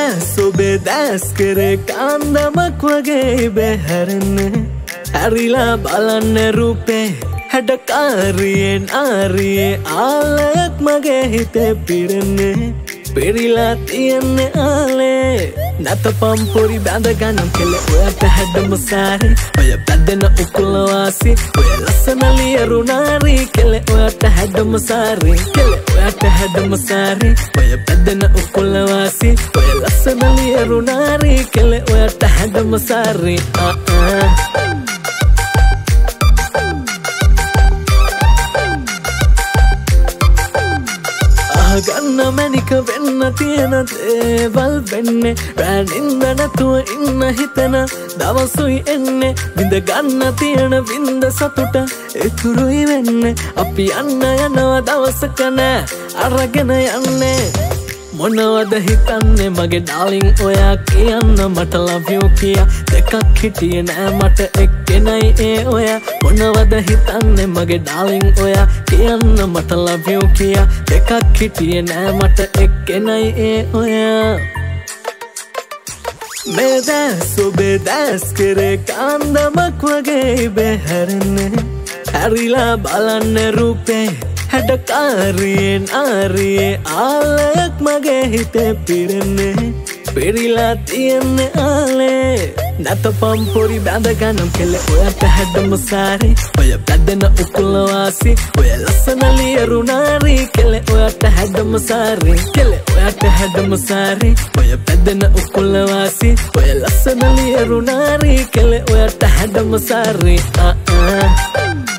සුබේ දැස් කරේ කාන්දමක් වගේ බැහැරෙන්නේ හැරිලා බලන්න රූපේ හැඩකාරියේ නාරියේ ආලයක් මගේ හිතේ පිරෙන්නේ පිරිලා තියන්නේ ආලේ නැත පම්පොරි බැඳ ගන්නම් කෙල ඔයාට හැඩම සාරි ඔය පැදෙන උකුල වාසි ඔය ලස්සන ලියරු නාරි කෙල ඔයාට හැඩම සාරි කෙල ඔයාට හැඩම සාරි ඔය පැදෙන උකුල වාසි ඔය ලස්සන ලියරු නාරි කෙල ඔයාට හැඩම සාරි ගන්න මැනික වෙන්න තියෙන දේවල් වෙන්නේ රැඳින්න නැතුව ඉන්න හිතෙන දවසුයි එන්නේ විඳ ගන්න තියෙන විඳ සතුට ඉතුරුයි වෙන්නේ අපි යන්න යනවා දවසක නෑ අරගෙන යන්නේ මොනවද හිතන්නේ මගේ ඩාලින් ඔයා කියන්න මට love you කියා දෙකක් හිටියේ නෑ මට එක්කෙනයි ඒ ඔයා මොනවද හිතන්නේ මගේ ඩාලින් ඔයා කියන්න මට love you කියා දෙකක් හිටියේ නෑ මට එක්කෙනයි ඒ ඔයා මේ දැස් ඔබේ දැස් කරේ කාන්දමක් වගේ බැහැරෙන්නේ හැරිලා බලන්න රූපේ හැඩකාරියේ නාරියේ ආලයක් මගේ හිතේ පිරෙන්නේ පිරිලා තියන්නේ ආලේ නැත පම්පොරි බැඳ ගන්නම් කෙල ඔයාට හැඩම සාරි ඔය පැදෙන උකුල වාසි ඔය ලස්සන ලියරු නාරි කෙල ඔයාට හැඩම සාරි කෙල ඔයාට හැඩම සාරි ඔය පැදෙන උකුල වාසි ඔය ලස්සන ලියරු නාරි කෙල ඔයාට හැඩම සාරි